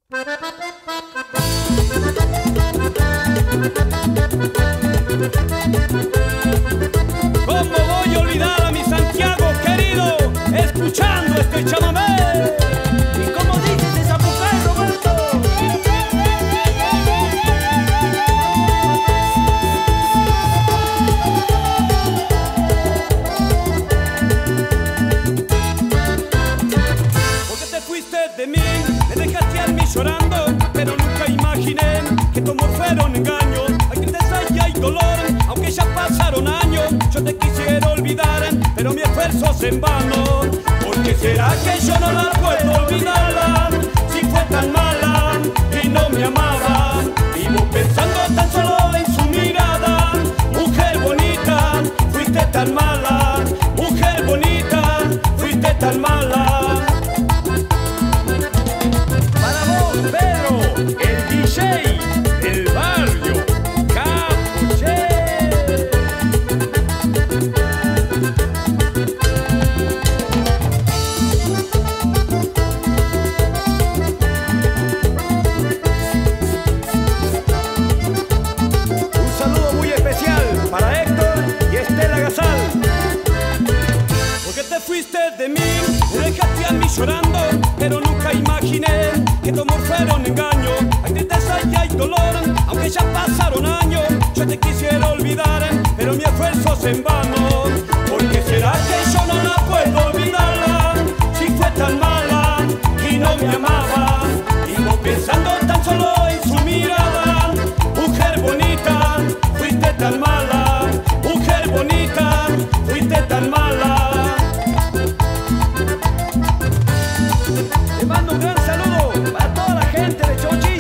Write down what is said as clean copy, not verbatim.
¿Cómo voy a olvidar a mi Santiago querido escuchando este chamamé? ¿Y cómo dices esa mujer, Roberto? Porque te fuiste de mí, me dejaste a mí llorando, pero nunca imaginé que tu amor fuera un engaño. Hay tristeza y hay dolor, aunque ya pasaron años. Yo te quisiera olvidar, pero mi esfuerzo es en vano. ¿Por qué será que yo no la puedo olvidarla? Si fue tan mala y no me amaba. Vivo pensando tan solo en su mirada. Mujer bonita, fuiste tan mala. Mujer bonita, fuiste tan mala. Para vos, Pedro, el DJ del barrio, Capuché. Un saludo muy especial para Héctor y Estela Gasal. Porque te fuiste de mí, me dejaste a mí llorando, pero nunca imaginé que tu amor fuera un engaño. Hay tristeza y hay dolor, aunque ya pasaron años. Yo te quisiera olvidar, pero mi esfuerzo es en vano. ¿Por qué será que yo no la puedo olvidarla? Si fue tan mala y no me amaba. Vivo pensando tan solo en su mirada. Mujer bonita, fuiste tan mala. Mujer bonita, fuiste tan mala. Le mando un gran saludo para toda la gente de Chochi.